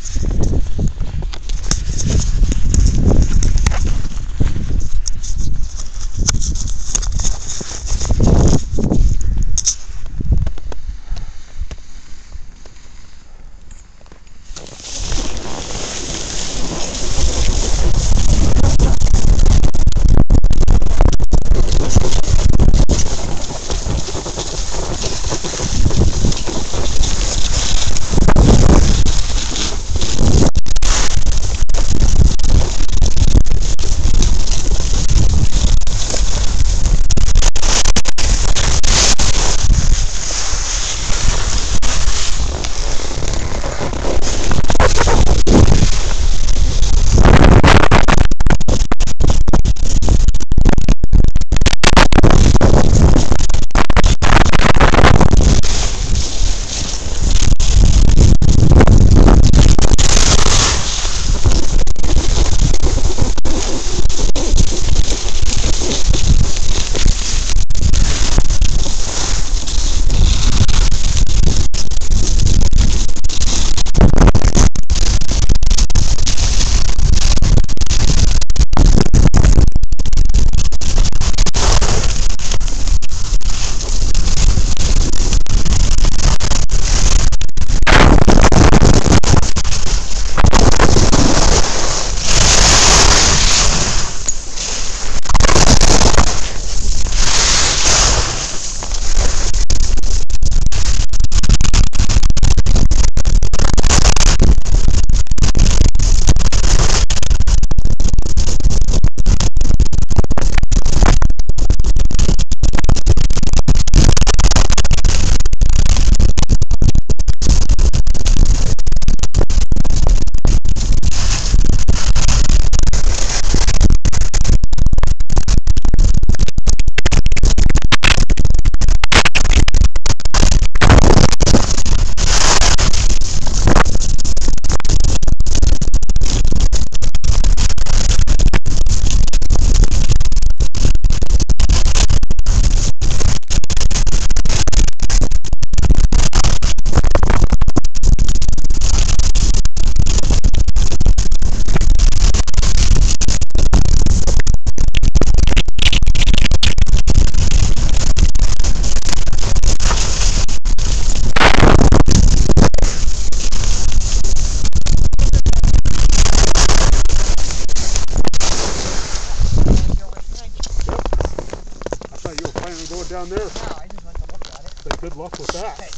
down there. No, I just went to look at it. So good luck with that. Okay.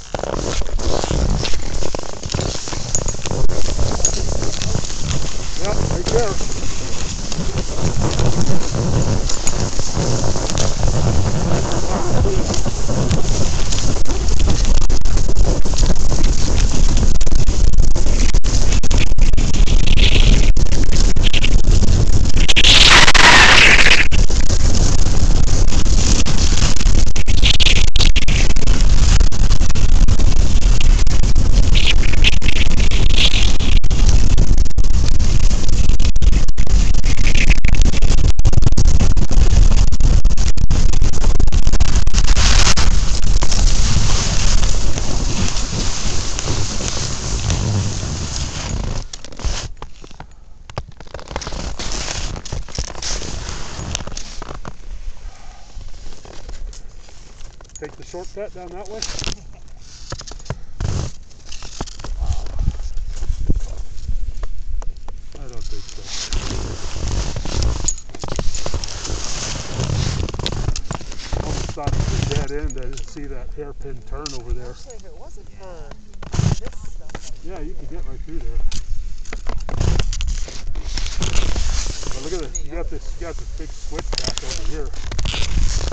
Yep, right there. Take the shortcut down that way. I don't think so. Almost thought it was a dead end. I didn't see that hairpin turn over there. Actually, if it wasn't for this stuff. Yeah, you can get right through there. But look at this. You got this big switch back over here.